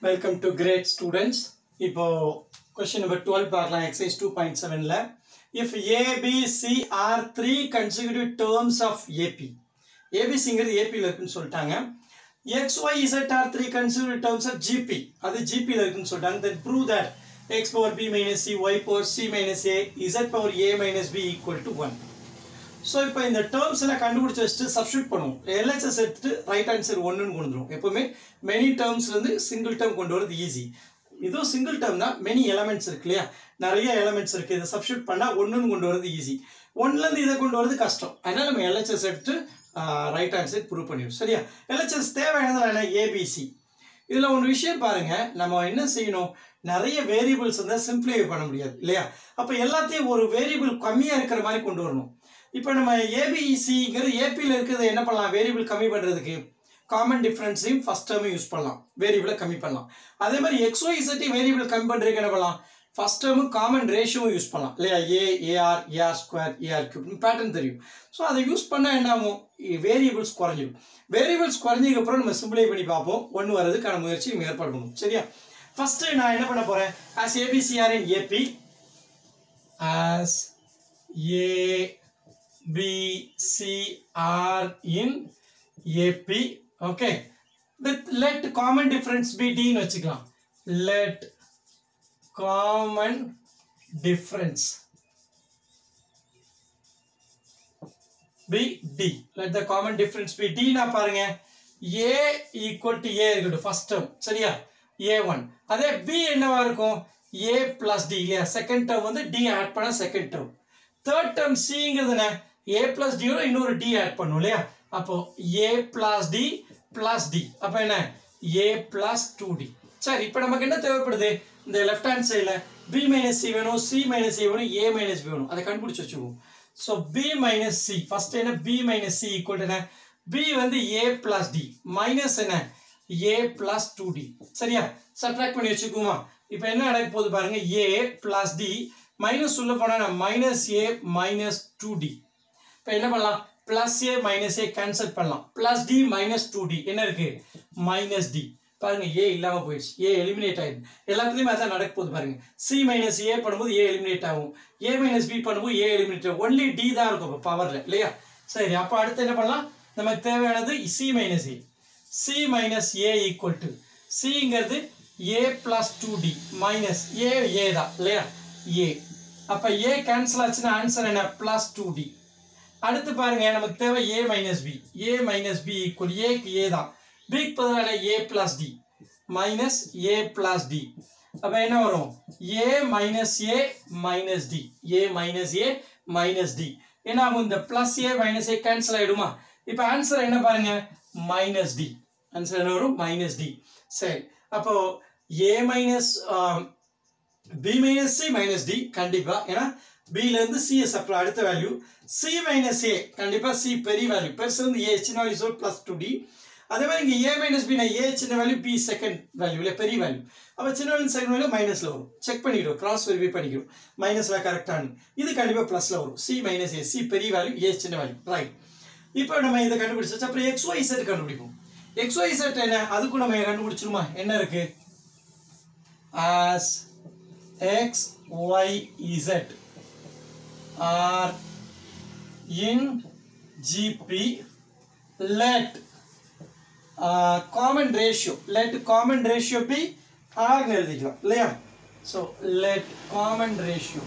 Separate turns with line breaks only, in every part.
Welcome to great students. இப்போ question number 12 பார்க்கலாம் exercise 2.7ல if A, B, C are three consecutive terms of AP ABCங்கிறது APல இருக்குன்னு சொல்லிட்டாங்க X, Y, Z are three consecutive terms of GP அது GPல இருக்குன்னு சொல்லிட்டாங்க then prove that X power B minus C, Y power C minus A, Z power A minus B equal to 1 So, இப்போ இந்த terms எல்லாம் கண்டுபிடிச்சு வச்சுட்டு substitute பண்ணுவோம் LHS எடுத்துட்டு right answer 1 ன்னு கொண்டு வந்துரும் எப்பவுமே many termsல இருந்து single term கொண்டு வரது easy இதுவும் single term தான் many elements இருக்கு இல்லையா நிறைய elements இருக்கு இதை substitute பண்ணா 1 ன்னு கொண்டு வரது easy 1ல இருந்து இதை கொண்டு வரது கஷ்டம் அதனால நம்ம LHS எடுத்து right answer prove பண்ணிடுவோம் சரியா LHS தேவையானது என்ன ABC இதுல ஒரு விஷயம் பாருங்க நம்ம என்ன செய்யணும் நிறைய வேரியபிள்ஸ் வந்து சிம்பிளிஃபை பண்ண முடியாது இல்லையா அப்ப எல்லாத்தையும் ஒரு வேரியபிள் கம்மியா இருக்கிற மாதிரி கொண்டு வரணும் இப்போ நம்ம ABCங்கிறது APல இருக்குது என்ன பண்ணலாம் வேரியபிள் கம்மி பண்றதுக்கு காமன் டிஃபரன்ஸையும் ஃபர்ஸ்ட் டேர்ம் யூஸ் பண்ணலாம் வேரியபிளை கம்மி பண்ணலாம் அதே மாதிரி XYZ வேரியபிள் கம்மி பண்றதுக்கு என்ன பண்ணலாம் ஃபர்ஸ்ட் டேர்ம் காமன் ரேஷியோவும் யூஸ் பண்ணலாம் இல்லையா AR AR square AR cube pattern தெரியும் ஸோ அதை யூஸ் பண்ணா என்ன ஆகும் வேரியபிள்ஸ் குறைஞ்சிடும் வேரியபிள்ஸ் குறைஞ்சதுக்கு அப்புறம் நம்ம சிம்பிளை பண்ணி பார்ப்போம் ஒன்று வரதுக்கான முயற்சி ஏற்பாடு பண்ணுவோம் சரியா ஃபர்ஸ்ட் நான் என்ன பண்ண போறேன் as ABCR in AP as B, C, R in AP, okay. Let common difference be D ன்னு வச்சுக்கலாம். Let common difference be D. Let the common difference be D னா பாருங்க A equal to A இருக்கட்டும் first term சரியா A1 அதே B என்னவா இருக்கும் A plus D இல்லையா second term வந்து D ஆட் பண்ண second term third term Cங்கிறது என்ன A plus D ஓட இன்னொரு D ஆட் பண்ணும் இல்லையா அப்போ A plus D plus D அப்ப என்ன A plus 2D சரி இப்போ நமக்கு என்ன தேவைப்படுது இந்த லெஃப்ட் ஹேண்ட் சைடுல B minus C வேணும் C minus A வேணும் A minus B வேணும் அதை கண்டுபிடிச்சு வச்சுக்குவோம் so B minus C first என்ன B minus C equal to என்ன B வந்து A plus D minus என்ன A plus 2D சரியா சப்ட்ராக்ட் பண்ணி வச்சுக்குவோமா இப்போ என்ன நடக்க போகுது பாருங்க A plus D minus உள்ள போனா minus A minus 2D இப்போ என்ன பண்ணலாம் plus A minus A cancel பண்ணலாம் plus D minus 2D என்ன இருக்கு minus D பாருங்க A இல்லாம போயிடுச்சு A eliminate ஆயிடுது எல்லாத்துலயும் அதான் நடக்க போகுது பாருங்க C minus A பண்ணும்போது A eliminate ஆகும் A minus B பண்ணும்போது A eliminate ஆகும் only D தான் இருக்கும் பவர்ல இல்லையா சரி அப்ப அடுத்து என்ன பண்ணலாம் நமக்கு தேவையானது C minus A C minus A equal to Cங்கிறது A plus 2D minus A தான் இல்லையா A அப்ப A cancel ஆச்சுன்னா ஆன்சர் என்ன plus 2D அடுத்து பாருங்க நமக்கு தேவை A minus B A minus B equal A க்கு A தான் B க்கு பதிலான A plus D minus A plus D அப்ப என்ன வரும் A minus A minus D A minus A minus D என்ன ஆகும் இந்த plus A minus A cancel ஆயிடுமா இப்போ ஆன்சர் என்ன பாருங்க minus D ஆன்சர் என்ன வரும் minus D சரி அப்போ A minus B minus C minus D கண்டிப்பா ஏனா B ல இருந்து C சப்ட்ராக்ட் அடுத்த வேல்யூ C minus A கண்டிப்பா C பெரிய வேல்யூ பெருசு வந்து A சின்ன வேல்யூ சோ plus 2D அதே மாதிரி இங்க A minus B னா A சின்ன வேல்யூ B செகண்ட் வேல்யூ இல்ல பெரிய வேல்யூ அப்ப சின்ன வேல்யூ செகண்ட் வேல்யூ மைனஸ்ல வரும் செக் பண்ணிடுறோம் கிராஸ் வெரிஃபை பண்ணிக்கிறோம் மைனஸ்ல கரெக்ட்டானு இது கண்டிப்பா பிளஸ்ல வரும் C minus A C பெரிய வேல்யூ A சின்ன வேல்யூ ரைட் இப்போ நம்ம இத கண்டுபிடிச்சா அப்புறம் XYZ கண்டுபிடிப்போம் XYZ என்ன அதுக்கு நம்ம கண்டுபிடிச்சிருமா என்ன இருக்கு as X Y Z are in GP let common ratio be R ன்னு எழுதிக்கலாம் இல்லையா so let common ratio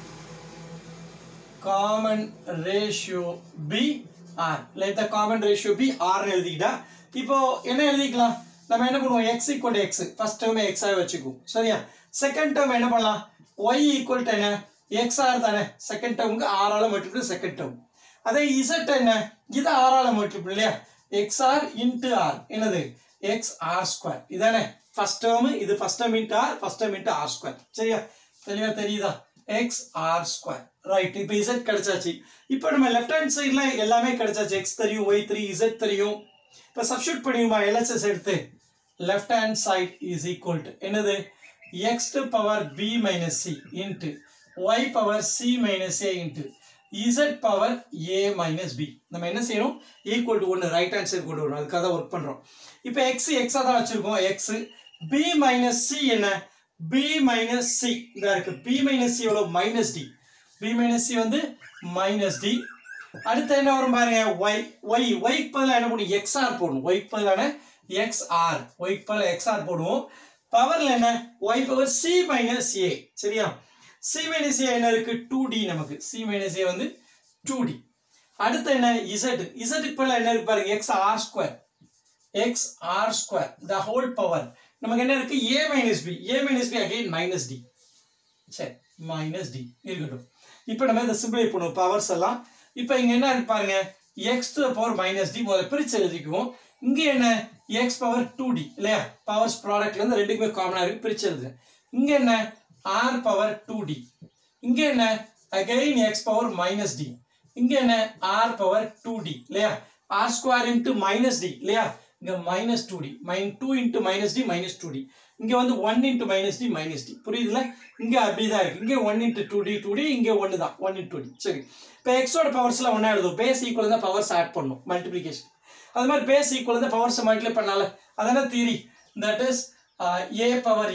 be R let the common ratio be R ன்னு எழுதிட்டா இப்போ என்ன எழுதிக்கலாம் நம்ம என்ன பண்ணுவோம் x equal to x first term x ஆ வச்சுக்குவோம் சரியா செகண்ட் டேர்ம் என்ன பண்ணலாம் y equal to என்ன XR தானே செகண்ட் டேர்முக்கு R ஆல மல்டிப்ளை செகண்ட் டேர்ம் அதே Z என்ன இது R ஆல மல்டிப்ளை இல்லையா XR into R என்னது XR ஸ்கொயர் இதானே ஃபர்ஸ்ட் டேர்ம் இது first term into R first term into R square சரியா தெளிவா தெரியுதா XR ஸ்கொயர் ரைட் இப்போ Z கிடைச்சாச்சு இப்போ நம்ம லெஃப்ட் ஹேண்ட் சைடுல எல்லாமே கிடைச்சாச்சு X தெரியும் Y3 Z தெரியும் இப்போ சப்ஸ்டிட்யூட் பண்ணிடுமா LHS எடுத்து left hand side is equal to என்னது X to power B minus C into Y power C minus A into Z power A minus B நம்ம என்ன செய்யணும் equal to 1 right hand side கொண்டு வரணும் அதுக்காக தான் வர்க் பண்றோம் இப்போ x x ஆ தான் வச்சிருக்கோம் x b minus c என்ன b minus c இதா இருக்கு b minus c எவ்வளவு minus d b minus c வந்து minus d அடுத்து என்ன வரும் பாருங்க y க்கு பதிலா என்ன பண்ணும் xr போடணும் y க்கு பதிலான xr y க்கு பதிலா xr போடுவோம் பவர்ல என்ன y power c minus a சரியா c minus a என்ன இருக்கு 2d நமக்கு c minus a வந்து 2d அடுத்து என்ன z க்கு பதிலா என்ன இருக்கு பாருங்க xr square the whole power நமக்கு என்ன இருக்கு a minus b again minus d சரி minus d இருக்கட்டும் இப்போ நம்ம இத சிம்பிளை பண்ணுவோம் பவர்ஸ் எல்லாம் இப்போ இங்க என்ன இருக்கு பாருங்க x to the power minus d முதல்ல பிரிச்சு எழுதிக்குவோம் இங்க என்ன x power 2d இல்லையா பவர்ஸ் ப்ராடக்ட்ல இருந்து ரெண்டுக்குமே காமனா இருக்கு பிரிச்சு எழுதுறேன் இங்க என்ன r power 2d இங்க என்ன again x power minus d இங்க என்ன r power 2d இல்லையா r square into minus d இல்லையா இங்க minus 2d 2 into minus d minus 2d இங்க வந்து 1 into minus d புரியுதுல இங்க அப்படிதான் இருக்கு இங்க 1 into 2d இங்க 1 தான் 1 into 2d சரி இப்போ x ஓட பவர்ஸ்ல ஒண்ணா எழுதுவோம் பேஸ் ஈக்குவல் தான் பவர்ஸ் ஆட் பண்ணனும் மல்டிப்ளிகேஷன் அது மாதிரி பேஸ் ஈக்குவல் தான் பவர்ஸ் மல்டிப்ளை பண்ணால அதான theory that is a power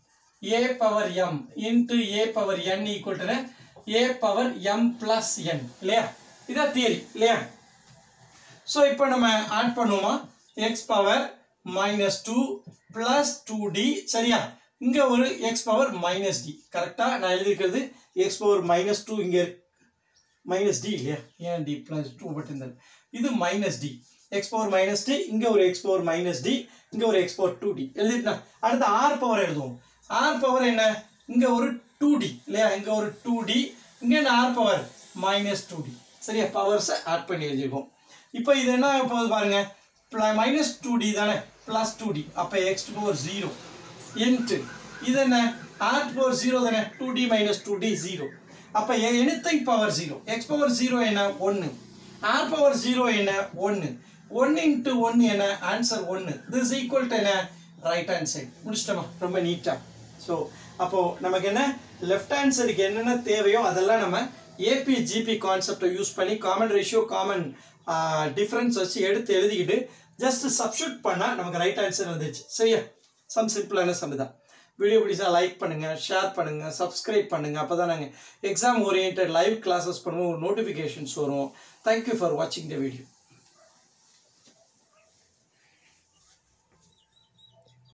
m into a power n equal to a power m plus n இல்லையா இதா தியரி இல்லையா சோ இப்போ நம்ம ஆட் பண்ணுவோமா x power minus 2 plus 2d சரியா இங்க ஒரு x power minus d கரெக்ட்டா நான் எழுதி இருக்கிறது x power minus 2 இங்க minus d இல்லையா ஏன் d plus 2 பட்டிருந்தது இது minus d x power minus d இங்க ஒரு x power minus d இங்க ஒரு x power 2d எழுதிட்டா அடுத்து r power எழுதுவோம் r power என்ன இங்க ஒரு 2d இல்லையா இங்க ஒரு 2d இங்க என்ன r power minus 2d சரியா பவர்ஸ் ஆட் பண்ணி எழுதிருக்கோம் இப்போ இது என்ன போகுது பாருங்க minus 2d தானே plus 2d அப்ப x to power 0 into இது என்ன r to power 0 தானே 2d minus 2d 0 அப்ப anything power 0 x power 0 என்ன 1 r power 0 என்ன 1 1 into 1 என்ன answer 1 this is equal to என்ன ரைட் ஹேண்ட் சைடு முடிச்சிட்டோமா ரொம்ப நீட்டா சோ அப்போ நமக்கு என்ன லெஃப்ட் ஹேண்ட் சைடுக்கு என்னென்ன தேவையோ அதெல்லாம் நம்ம AP GP கான்செப்டை யூஸ் பண்ணி காமன் ரேஷியோ காமன் டிஃபரன்ஸ் வச்சு எடுத்து எழுதிக்கிட்டு ஜஸ்ட் சப்ஸ்டிட்யூட் பண்ணா நமக்கு ரைட் ஆன்சர் வந்துச்சு சரியா சம் சிம்பிளான சம் தான் வீடியோ பிடிச்சா லைக் பண்ணுங்க ஷேர் பண்ணுங்க சப்ஸ்கிரைப் பண்ணுங்க அப்பதான் நாங்க எக்ஸாம் ஓரியன்டட் லைவ் கிளாसेस பண்ணுவோம் நோட்டிஃபிகேஷன்ஸ் வரும் Thank you for watching the video.